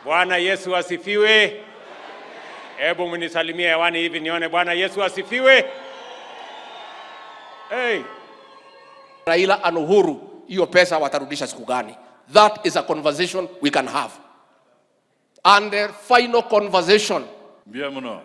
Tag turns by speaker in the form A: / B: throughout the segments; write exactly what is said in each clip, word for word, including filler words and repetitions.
A: Bwana Yesu asifiwe. Hebu mnisalimie hewani hivi nione. Bwana Yesu asifiwe. Hey.
B: Raila and Uhuru, hiyo pesa watarudisha siku gani? That is a conversation we can have. And the final conversation.
C: Bia mno.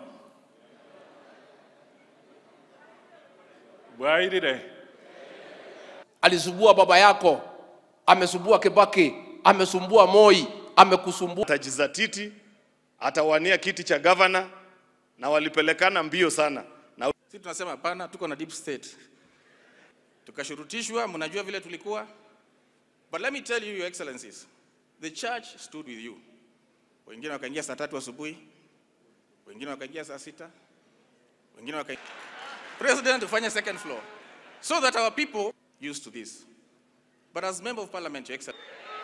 C: Bwairire.
B: Alisubua baba yako, amesubua Baki, amesumbua Moi, amekusumbua.
D: Tajizatiti, atawania kiti cha governor na walipelekana mbio sana. Na
E: sisi tunasema hapana, tuko na deep state. Tukashurutishwa, mnajua vile tulikuwa. But let me tell you, your excellencies, the church stood with you. Wengine wakaingia saa tatu asubuhi, wengine wakaingia saa sita, wengine wakaingia. President ufanye second floor, so that our people used to this. But as member of parliament, your excellency.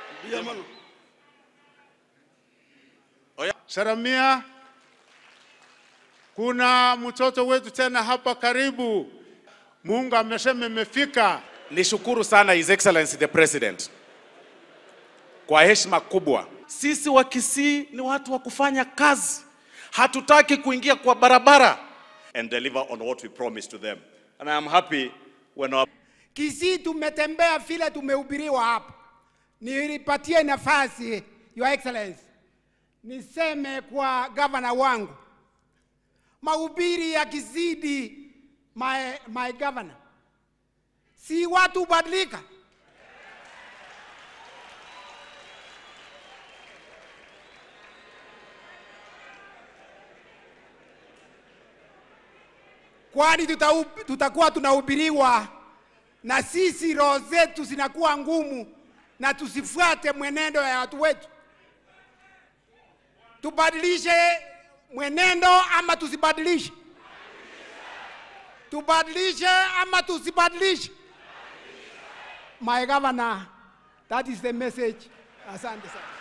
F: Saramia, kuna mtoto wetu tena hapa karibu. Mungu amesema imefika.
G: Nishukuru sana His Excellency the President kwa heshima kubwa. Sisi wa Kisii ni watu wa kufanya kazi. Hatutaki kuingia kwa barabara.
D: And deliver on what we promised to them. And I am happy when our
H: Kisii tumetembea vile tumehubiriwa hapa. Nilipatie nafasi, Your Excellency, niseme kwa governor wangu. Mahubiri ya kizidi my, my governor. Si watu badilika. Kwani tutakuwa tunahubiriwa na sisi roho zetu zinakuwa ngumu na tusifuate mwenendo ya watu wetu. Tubadilishe mwenendo ama tusibadilishe? Tubadilishe ama tusibadilishe? My governor, that is the message. Asante sana.